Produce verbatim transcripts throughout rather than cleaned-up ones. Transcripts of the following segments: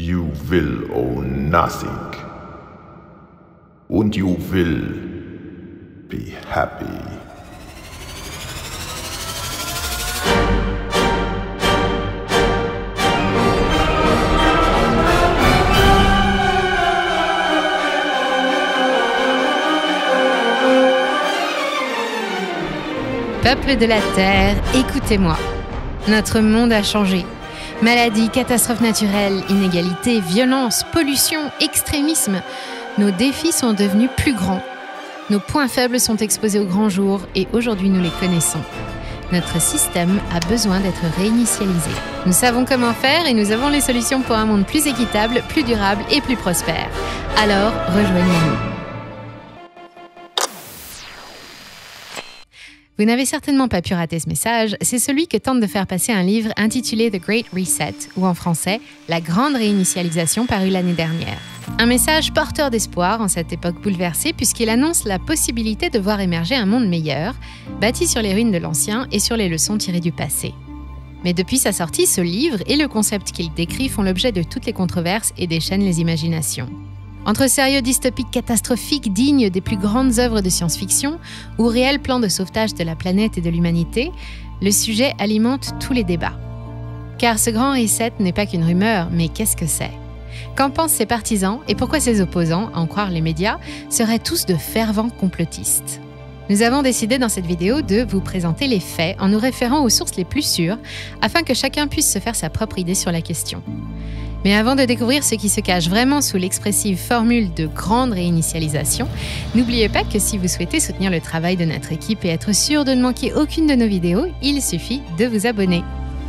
You will own nothing. And you will be happy. Peuple de la Terre, écoutez-moi. Notre monde a changé. Maladies, catastrophes naturelles, inégalités, violences, pollution, extrémisme. Nos défis sont devenus plus grands. Nos points faibles sont exposés au grand jour et aujourd'hui nous les connaissons. Notre système a besoin d'être réinitialisé. Nous savons comment faire et nous avons les solutions pour un monde plus équitable, plus durable et plus prospère. Alors, rejoignez-nous. Vous n'avez certainement pas pu rater ce message, c'est celui que tente de faire passer un livre intitulé The Great Reset, ou en français, La Grande Réinitialisation paru l'année dernière. Un message porteur d'espoir en cette époque bouleversée puisqu'il annonce la possibilité de voir émerger un monde meilleur, bâti sur les ruines de l'ancien et sur les leçons tirées du passé. Mais depuis sa sortie, ce livre et le concept qu'il décrit font l'objet de toutes les controverses et déchaînent les imaginations. Entre sérieux dystopiques catastrophiques dignes des plus grandes œuvres de science-fiction ou réels plans de sauvetage de la planète et de l'humanité, le sujet alimente tous les débats. Car ce grand reset n'est pas qu'une rumeur, mais qu'est-ce que c'est ? Qu'en pensent ses partisans et pourquoi ses opposants, à en croire les médias, seraient tous de fervents complotistes ? Nous avons décidé dans cette vidéo de vous présenter les faits en nous référant aux sources les plus sûres afin que chacun puisse se faire sa propre idée sur la question. Mais avant de découvrir ce qui se cache vraiment sous l'expressive formule de grande réinitialisation, n'oubliez pas que si vous souhaitez soutenir le travail de notre équipe et être sûr de ne manquer aucune de nos vidéos, il suffit de vous abonner.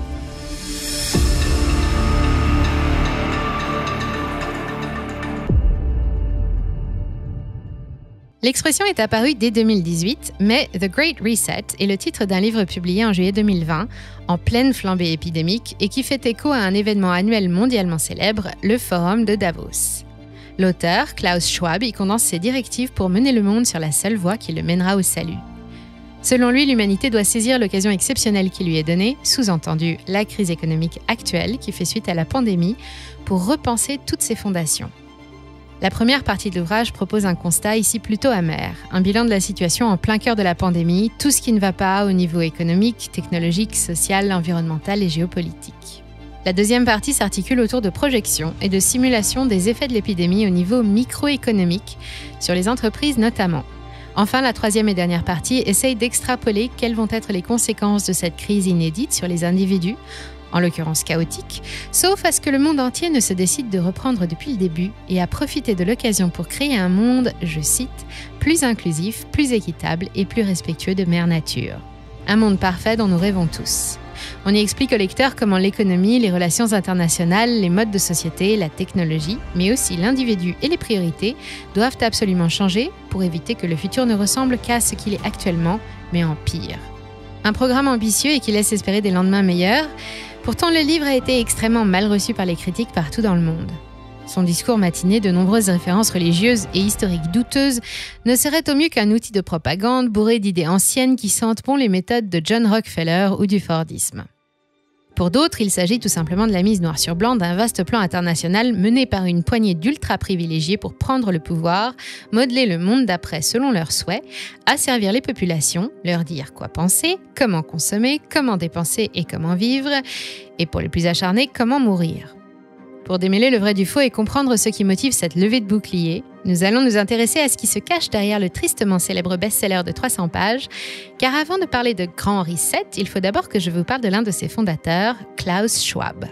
L'expression est apparue dès deux mille dix-huit, mais The Great Reset est le titre d'un livre publié en juillet deux mille vingt, en pleine flambée épidémique, et qui fait écho à un événement annuel mondialement célèbre, le Forum de Davos. L'auteur, Klaus Schwab, y condense ses directives pour mener le monde sur la seule voie qui le mènera au salut. Selon lui, l'humanité doit saisir l'occasion exceptionnelle qui lui est donnée, sous-entendu la crise économique actuelle qui fait suite à la pandémie, pour repenser toutes ses fondations. La première partie de l'ouvrage propose un constat ici plutôt amer, un bilan de la situation en plein cœur de la pandémie, tout ce qui ne va pas au niveau économique, technologique, social, environnemental et géopolitique. La deuxième partie s'articule autour de projections et de simulations des effets de l'épidémie au niveau microéconomique, sur les entreprises notamment. Enfin, la troisième et dernière partie essaye d'extrapoler quelles vont être les conséquences de cette crise inédite sur les individus, en l'occurrence chaotique, sauf à ce que le monde entier ne se décide de reprendre depuis le début et à profiter de l'occasion pour créer un monde, je cite, plus inclusif, plus équitable et plus respectueux de Mère Nature. Un monde parfait dont nous rêvons tous. On y explique au lecteur comment l'économie, les relations internationales, les modes de société, la technologie, mais aussi l'individu et les priorités doivent absolument changer pour éviter que le futur ne ressemble qu'à ce qu'il est actuellement, mais en pire. Un programme ambitieux et qui laisse espérer des lendemains meilleurs. Pourtant, le livre a été extrêmement mal reçu par les critiques partout dans le monde. Son discours matiné de nombreuses références religieuses et historiques douteuses ne serait au mieux qu'un outil de propagande bourré d'idées anciennes qui sentent bon les méthodes de John Rockefeller ou du Fordisme. Pour d'autres, il s'agit tout simplement de la mise noir sur blanc d'un vaste plan international mené par une poignée d'ultra-privilégiés pour prendre le pouvoir, modeler le monde d'après selon leurs souhaits, asservir les populations, leur dire quoi penser, comment consommer, comment dépenser et comment vivre, et pour les plus acharnés, comment mourir. Pour démêler le vrai du faux et comprendre ce qui motive cette levée de bouclier, nous allons nous intéresser à ce qui se cache derrière le tristement célèbre best-seller de trois cents pages, car avant de parler de Grand Reset, il faut d'abord que je vous parle de l'un de ses fondateurs, Klaus Schwab.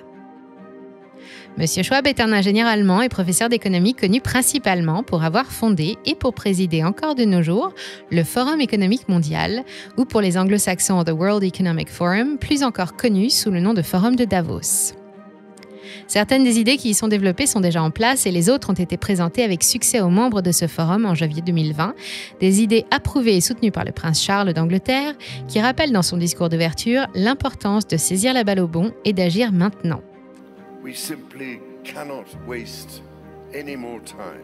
Monsieur Schwab est un ingénieur allemand et professeur d'économie connu principalement pour avoir fondé et pour présider encore de nos jours le Forum économique mondial, ou pour les anglo-saxons The World Economic Forum, plus encore connu sous le nom de Forum de Davos. Certaines des idées qui y sont développées sont déjà en place et les autres ont été présentées avec succès aux membres de ce forum en janvier deux mille vingt, des idées approuvées et soutenues par le prince Charles d'Angleterre, qui rappelle dans son discours d'ouverture l'importance de saisir la balle au bond et d'agir maintenant. We simply cannot waste any more time.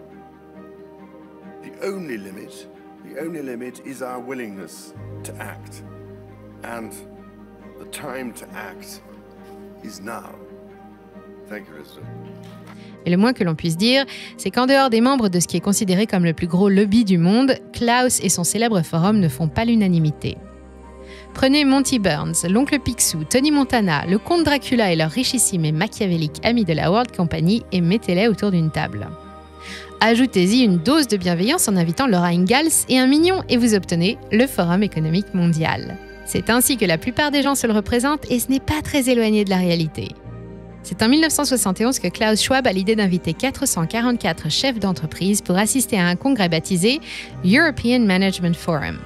The only limit, the only limit is our willingness to act. And the time to act is now. Thank you, Elizabeth. Et le moins que l'on puisse dire, c'est qu'en dehors des membres de ce qui est considéré comme le plus gros lobby du monde, Klaus et son célèbre forum ne font pas l'unanimité. Prenez Monty Burns, l'oncle Picsou, Tony Montana, le comte Dracula et leur richissime et machiavélique ami de la World Company et mettez-les autour d'une table. Ajoutez-y une dose de bienveillance en invitant Laura Ingalls et un mignon et vous obtenez le Forum économique mondial. C'est ainsi que la plupart des gens se le représentent et ce n'est pas très éloigné de la réalité. C'est en mille neuf cent soixante et onze que Klaus Schwab a l'idée d'inviter quatre cent quarante-quatre chefs d'entreprise pour assister à un congrès baptisé European Management Forum.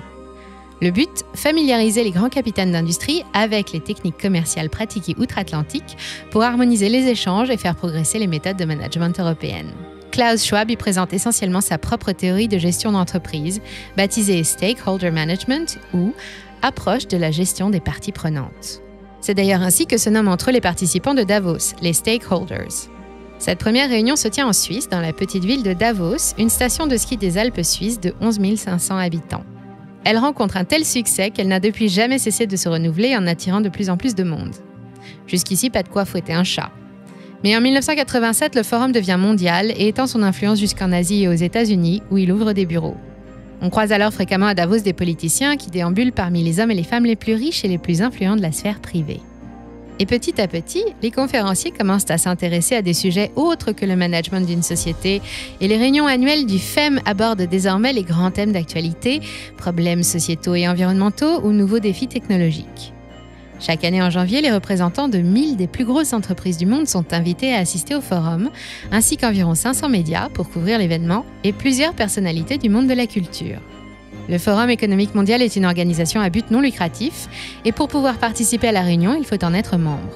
Le but, familiariser les grands capitaines d'industrie avec les techniques commerciales pratiquées outre-Atlantique pour harmoniser les échanges et faire progresser les méthodes de management européennes. Klaus Schwab y présente essentiellement sa propre théorie de gestion d'entreprise, baptisée Stakeholder Management ou approche de la gestion des parties prenantes. C'est d'ailleurs ainsi que se nomment entre eux les participants de Davos, les stakeholders. Cette première réunion se tient en Suisse, dans la petite ville de Davos, une station de ski des Alpes suisses de onze mille cinq cents habitants. Elle rencontre un tel succès qu'elle n'a depuis jamais cessé de se renouveler en attirant de plus en plus de monde. Jusqu'ici, pas de quoi fouetter un chat. Mais en mille neuf cent quatre-vingt-sept, le forum devient mondial et étend son influence jusqu'en Asie et aux États-Unis, où il ouvre des bureaux. On croise alors fréquemment à Davos des politiciens qui déambulent parmi les hommes et les femmes les plus riches et les plus influents de la sphère privée. Et petit à petit, les conférenciers commencent à s'intéresser à des sujets autres que le management d'une société et les réunions annuelles du F E M abordent désormais les grands thèmes d'actualité, problèmes sociétaux et environnementaux ou nouveaux défis technologiques. Chaque année en janvier, les représentants de mille des plus grosses entreprises du monde sont invités à assister au forum, ainsi qu'environ cinq cents médias pour couvrir l'événement et plusieurs personnalités du monde de la culture. Le Forum économique mondial est une organisation à but non lucratif et pour pouvoir participer à la réunion, il faut en être membre.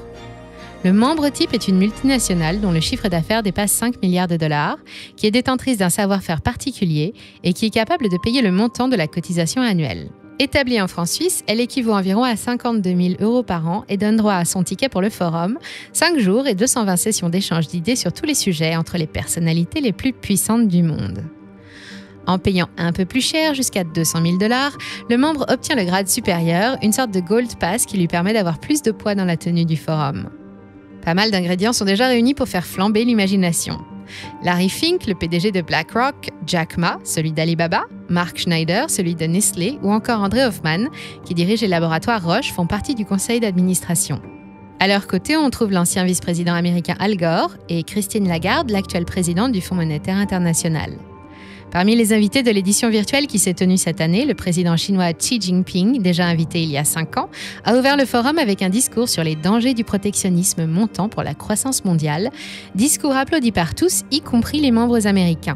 Le membre type est une multinationale dont le chiffre d'affaires dépasse cinq milliards de dollars, qui est détentrice d'un savoir-faire particulier et qui est capable de payer le montant de la cotisation annuelle. Établie en francs suisses, elle équivaut environ à cinquante-deux mille euros par an et donne droit à son ticket pour le forum, cinq jours et deux cent vingt sessions d'échange d'idées sur tous les sujets entre les personnalités les plus puissantes du monde. En payant un peu plus cher, jusqu'à deux cent mille dollars, le membre obtient le grade supérieur, une sorte de Gold Pass qui lui permet d'avoir plus de poids dans la tenue du forum. Pas mal d'ingrédients sont déjà réunis pour faire flamber l'imagination. Larry Fink, le P D G de BlackRock, Jack Ma, celui d'Alibaba, Mark Schneider, celui de Nestlé, ou encore André Hoffman, qui dirige les laboratoires Roche, font partie du conseil d'administration. À leur côté, on trouve l'ancien vice-président américain Al Gore et Christine Lagarde, l'actuelle présidente du Fonds monétaire international. Parmi les invités de l'édition virtuelle qui s'est tenue cette année, le président chinois Xi Jinping, déjà invité il y a cinq ans, a ouvert le forum avec un discours sur les dangers du protectionnisme montant pour la croissance mondiale, discours applaudi par tous, y compris les membres américains.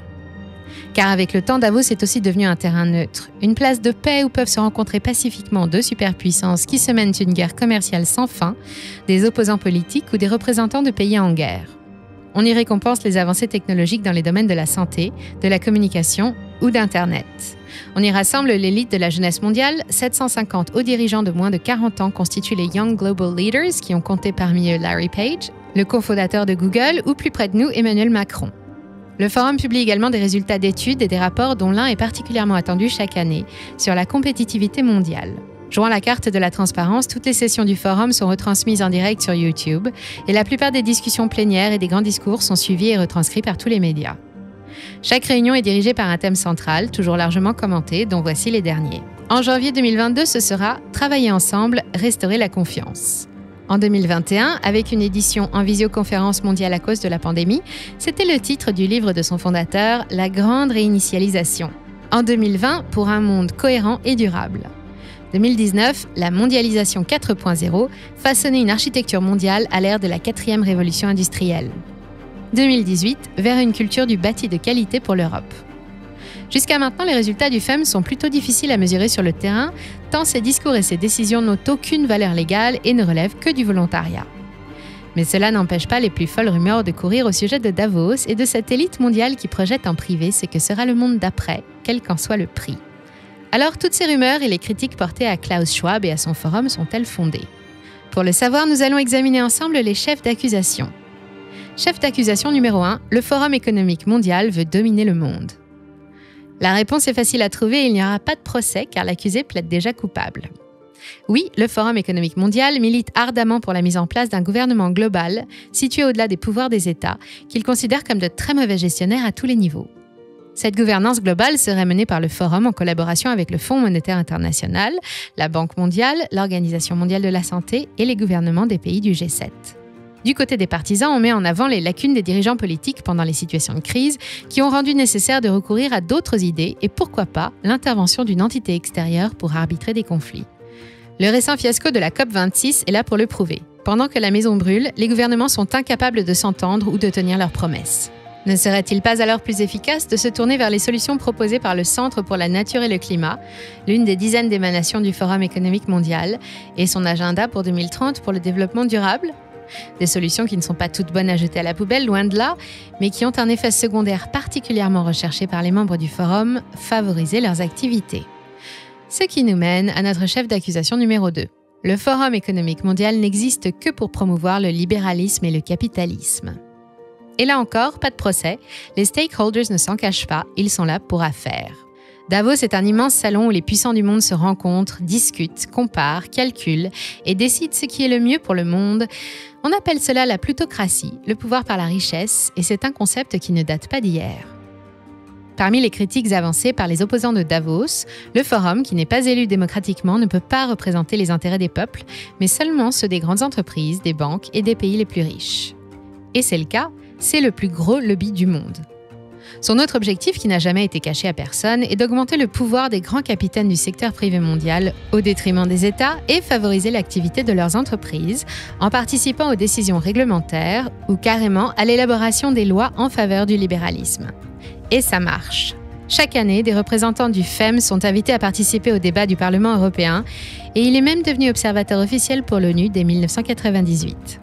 Car avec le temps, Davos est aussi devenu un terrain neutre, une place de paix où peuvent se rencontrer pacifiquement deux superpuissances qui se mènent une guerre commerciale sans fin, des opposants politiques ou des représentants de pays en guerre. On y récompense les avancées technologiques dans les domaines de la santé, de la communication ou d'Internet. On y rassemble l'élite de la jeunesse mondiale, sept cent cinquante hauts dirigeants de moins de quarante ans constituent les Young Global Leaders qui ont compté parmi eux Larry Page, le cofondateur de Google ou plus près de nous Emmanuel Macron. Le forum publie également des résultats d'études et des rapports dont l'un est particulièrement attendu chaque année sur la compétitivité mondiale. Jouant la carte de la transparence, toutes les sessions du forum sont retransmises en direct sur YouTube et la plupart des discussions plénières et des grands discours sont suivis et retranscrits par tous les médias. Chaque réunion est dirigée par un thème central, toujours largement commenté, dont voici les derniers. En janvier deux mille vingt-deux, ce sera « Travailler ensemble, restaurer la confiance ». En deux mille vingt et un, avec une édition en visioconférence mondiale à cause de la pandémie, c'était le titre du livre de son fondateur « La grande réinitialisation ». En deux mille vingt, pour un monde cohérent et durable. deux mille dix-neuf, la mondialisation quatre point zéro, façonner une architecture mondiale à l'ère de la quatrième révolution industrielle. deux mille dix-huit, vers une culture du bâti de qualité pour l'Europe. Jusqu'à maintenant, les résultats du F E M sont plutôt difficiles à mesurer sur le terrain, tant ces discours et ces décisions n'ont aucune valeur légale et ne relèvent que du volontariat. Mais cela n'empêche pas les plus folles rumeurs de courir au sujet de Davos et de cette élite mondiale qui projette en privé ce que sera le monde d'après, quel qu'en soit le prix. Alors, toutes ces rumeurs et les critiques portées à Klaus Schwab et à son forum sont-elles fondées? Pour le savoir, nous allons examiner ensemble les chefs d'accusation. Chef d'accusation numéro un, le Forum économique mondial veut dominer le monde. La réponse est facile à trouver et il n'y aura pas de procès car l'accusé plaide déjà coupable. Oui, le Forum économique mondial milite ardemment pour la mise en place d'un gouvernement global, situé au-delà des pouvoirs des États, qu'il considère comme de très mauvais gestionnaires à tous les niveaux. Cette gouvernance globale serait menée par le Forum en collaboration avec le Fonds monétaire international, la Banque mondiale, l'Organisation mondiale de la santé et les gouvernements des pays du G sept. Du côté des partisans, on met en avant les lacunes des dirigeants politiques pendant les situations de crise qui ont rendu nécessaire de recourir à d'autres idées et pourquoi pas l'intervention d'une entité extérieure pour arbitrer des conflits. Le récent fiasco de la COP vingt-six est là pour le prouver. Pendant que la maison brûle, les gouvernements sont incapables de s'entendre ou de tenir leurs promesses. Ne serait-il pas alors plus efficace de se tourner vers les solutions proposées par le Centre pour la nature et le climat, l'une des dizaines d'émanations du Forum économique mondial, et son agenda pour deux mille trente pour le développement durable ? Des solutions qui ne sont pas toutes bonnes à jeter à la poubelle, loin de là, mais qui ont un effet secondaire particulièrement recherché par les membres du Forum, favoriser leurs activités. Ce qui nous mène à notre chef d'accusation numéro deux. Le Forum économique mondial n'existe que pour promouvoir le libéralisme et le capitalisme. Et là encore, pas de procès, les stakeholders ne s'en cachent pas, ils sont là pour affaire. Davos est un immense salon où les puissants du monde se rencontrent, discutent, comparent, calculent et décident ce qui est le mieux pour le monde. On appelle cela la plutocratie, le pouvoir par la richesse, et c'est un concept qui ne date pas d'hier. Parmi les critiques avancées par les opposants de Davos, le Forum, qui n'est pas élu démocratiquement, ne peut pas représenter les intérêts des peuples, mais seulement ceux des grandes entreprises, des banques et des pays les plus riches. Et c'est le cas, c'est le plus gros lobby du monde. Son autre objectif, qui n'a jamais été caché à personne, est d'augmenter le pouvoir des grands capitaines du secteur privé mondial au détriment des États et favoriser l'activité de leurs entreprises en participant aux décisions réglementaires ou carrément à l'élaboration des lois en faveur du libéralisme. Et ça marche. Chaque année, des représentants du F E M sont invités à participer au débat du Parlement européen et il est même devenu observateur officiel pour l'ONU dès mille neuf cent quatre-vingt-dix-huit.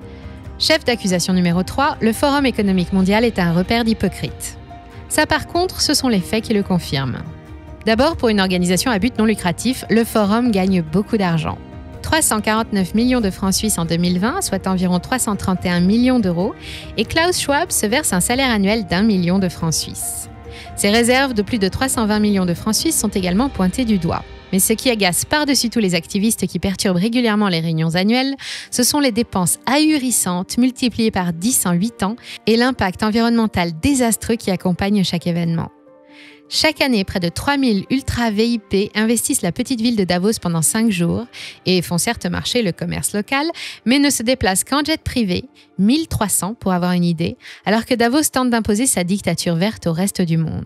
Chef d'accusation numéro trois, le Forum économique mondial est un repère d'hypocrites. Ça par contre, ce sont les faits qui le confirment. D'abord, pour une organisation à but non lucratif, le Forum gagne beaucoup d'argent. trois cent quarante-neuf millions de francs suisses en deux mille vingt, soit environ trois cent trente et un millions d'euros, et Klaus Schwab se verse un salaire annuel d'un million de francs suisses. Ses réserves de plus de trois cent vingt millions de francs suisses sont également pointées du doigt. Mais ce qui agace par-dessus tous les activistes qui perturbent régulièrement les réunions annuelles, ce sont les dépenses ahurissantes multipliées par dix en huit ans et l'impact environnemental désastreux qui accompagne chaque événement. Chaque année, près de trois mille ultra-V I P investissent la petite ville de Davos pendant cinq jours et font certes marcher le commerce local, mais ne se déplacent qu'en jet privé, mille trois cents pour avoir une idée, alors que Davos tente d'imposer sa dictature verte au reste du monde.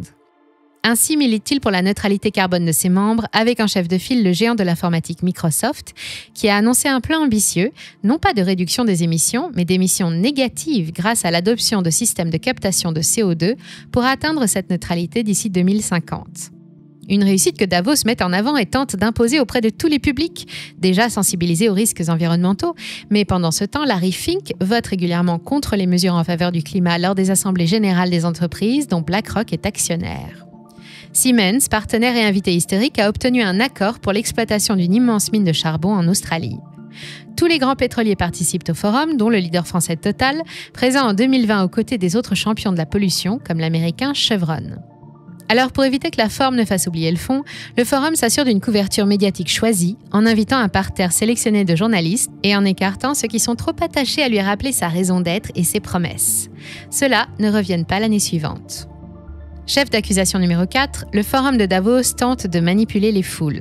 Ainsi milite-t-il pour la neutralité carbone de ses membres, avec en chef de file le géant de l'informatique Microsoft, qui a annoncé un plan ambitieux, non pas de réduction des émissions, mais d'émissions négatives grâce à l'adoption de systèmes de captation de C O deux pour atteindre cette neutralité d'ici deux mille cinquante. Une réussite que Davos met en avant et tente d'imposer auprès de tous les publics, déjà sensibilisés aux risques environnementaux, mais pendant ce temps, Larry Fink vote régulièrement contre les mesures en faveur du climat lors des assemblées générales des entreprises dont BlackRock est actionnaire. Siemens, partenaire et invité historique, a obtenu un accord pour l'exploitation d'une immense mine de charbon en Australie. Tous les grands pétroliers participent au forum, dont le leader français Total, présent en deux mille vingt aux côtés des autres champions de la pollution, comme l'américain Chevron. Alors, pour éviter que la forme ne fasse oublier le fond, le forum s'assure d'une couverture médiatique choisie, en invitant un parterre sélectionné de journalistes et en écartant ceux qui sont trop attachés à lui rappeler sa raison d'être et ses promesses. Ceux-là ne reviennent pas l'année suivante. Chef d'accusation numéro quatre, le Forum de Davos tente de manipuler les foules.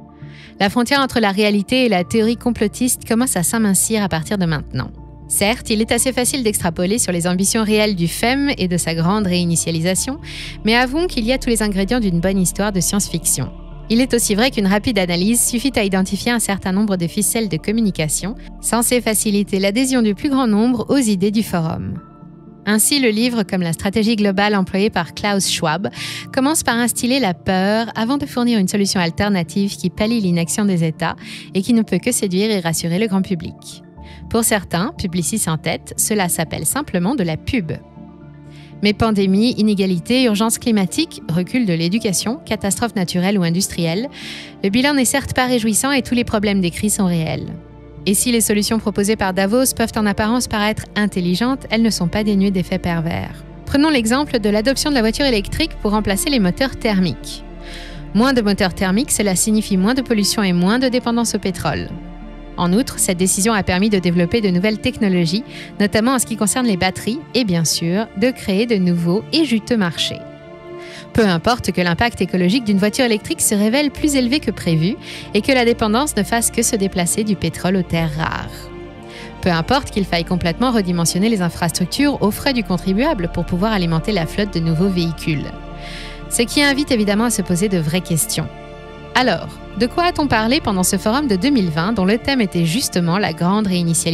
La frontière entre la réalité et la théorie complotiste commence à s'amincir à partir de maintenant. Certes, il est assez facile d'extrapoler sur les ambitions réelles du F E M et de sa grande réinitialisation, mais avouons qu'il y a tous les ingrédients d'une bonne histoire de science-fiction. Il est aussi vrai qu'une rapide analyse suffit à identifier un certain nombre de ficelles de communication, censées faciliter l'adhésion du plus grand nombre aux idées du Forum. Ainsi, le livre, comme la stratégie globale employée par Klaus Schwab, commence par instiller la peur avant de fournir une solution alternative qui pallie l'inaction des États et qui ne peut que séduire et rassurer le grand public. Pour certains, Publicis en tête, cela s'appelle simplement de la pub. Mais pandémie, inégalité, urgence climatique, recul de l'éducation, catastrophes naturelles ou industrielles, le bilan n'est certes pas réjouissant et tous les problèmes décrits sont réels. Et si les solutions proposées par Davos peuvent en apparence paraître intelligentes, elles ne sont pas dénuées d'effets pervers. Prenons l'exemple de l'adoption de la voiture électrique pour remplacer les moteurs thermiques. Moins de moteurs thermiques, cela signifie moins de pollution et moins de dépendance au pétrole. En outre, cette décision a permis de développer de nouvelles technologies, notamment en ce qui concerne les batteries, et bien sûr, de créer de nouveaux et juteux marchés. Peu importe que l'impact écologique d'une voiture électrique se révèle plus élevé que prévu et que la dépendance ne fasse que se déplacer du pétrole aux terres rares. Peu importe qu'il faille complètement redimensionner les infrastructures aux frais du contribuable pour pouvoir alimenter la flotte de nouveaux véhicules. Ce qui invite évidemment à se poser de vraies questions. Alors, de quoi a-t-on parlé pendant ce forum de deux mille vingt dont le thème était justement la grande réinitialisation ?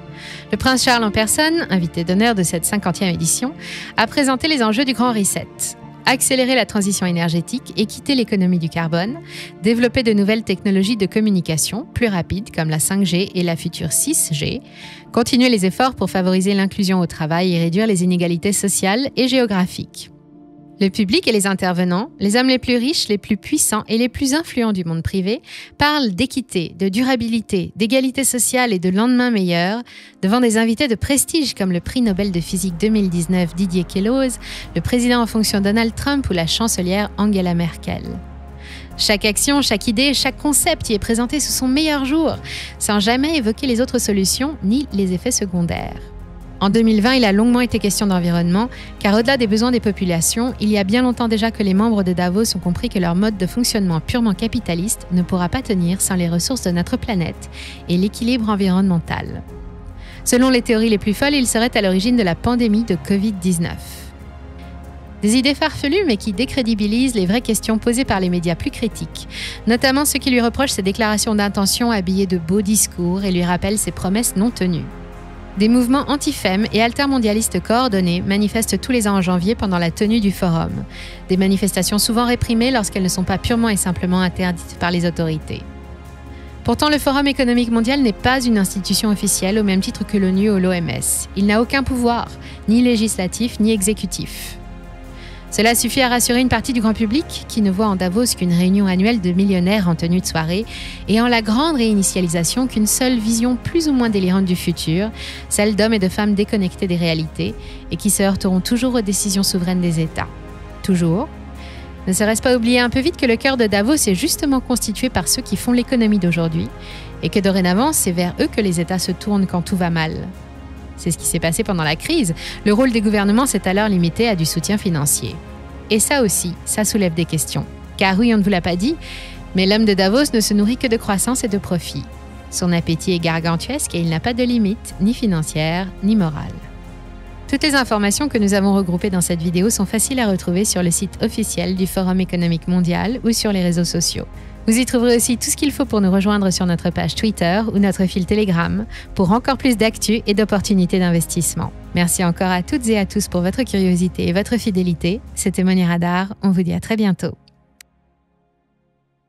Le prince Charles en personne, invité d'honneur de cette cinquantième édition, a présenté les enjeux du Grand Reset. Accélérer la transition énergétique et quitter l'économie du carbone, développer de nouvelles technologies de communication plus rapides comme la cinq G et la future six G, continuer les efforts pour favoriser l'inclusion au travail et réduire les inégalités sociales et géographiques. Le public et les intervenants, les hommes les plus riches, les plus puissants et les plus influents du monde privé, parlent d'équité, de durabilité, d'égalité sociale et de lendemain meilleur devant des invités de prestige comme le prix Nobel de physique deux mille dix-neuf Didier Queloz, le président en fonction Donald Trump ou la chancelière Angela Merkel. Chaque action, chaque idée, chaque concept y est présenté sous son meilleur jour, sans jamais évoquer les autres solutions ni les effets secondaires. En deux mille vingt, il a longuement été question d'environnement, car au-delà des besoins des populations, il y a bien longtemps déjà que les membres de Davos ont compris que leur mode de fonctionnement purement capitaliste ne pourra pas tenir sans les ressources de notre planète et l'équilibre environnemental. Selon les théories les plus folles, il serait à l'origine de la pandémie de covid dix-neuf. Des idées farfelues mais qui décrédibilisent les vraies questions posées par les médias plus critiques, notamment ceux qui lui reprochent ses déclarations d'intention habillées de beaux discours et lui rappellent ses promesses non tenues. Des mouvements anti-fem et altermondialistes coordonnés manifestent tous les ans en janvier pendant la tenue du forum. Des manifestations souvent réprimées lorsqu'elles ne sont pas purement et simplement interdites par les autorités. Pourtant, le Forum économique mondial n'est pas une institution officielle au même titre que l'ONU ou l'O M S. Il n'a aucun pouvoir, ni législatif ni exécutif. Cela suffit à rassurer une partie du grand public qui ne voit en Davos qu'une réunion annuelle de millionnaires en tenue de soirée et en la grande réinitialisation qu'une seule vision plus ou moins délirante du futur, celle d'hommes et de femmes déconnectés des réalités et qui se heurteront toujours aux décisions souveraines des États. Toujours. Ne serait-ce pas oublier un peu vite que le cœur de Davos est justement constitué par ceux qui font l'économie d'aujourd'hui et que dorénavant, c'est vers eux que les États se tournent quand tout va mal. C'est ce qui s'est passé pendant la crise. Le rôle des gouvernements s'est alors limité à du soutien financier. Et ça aussi, ça soulève des questions. Car oui, on ne vous l'a pas dit, mais l'homme de Davos ne se nourrit que de croissance et de profit. Son appétit est gargantuesque et il n'a pas de limite, ni financière, ni morale. Toutes les informations que nous avons regroupées dans cette vidéo sont faciles à retrouver sur le site officiel du Forum économique mondial ou sur les réseaux sociaux. Vous y trouverez aussi tout ce qu'il faut pour nous rejoindre sur notre page Twitter ou notre fil Telegram pour encore plus d'actu et d'opportunités d'investissement. Merci encore à toutes et à tous pour votre curiosité et votre fidélité. C'était Monier Radar, on vous dit à très bientôt.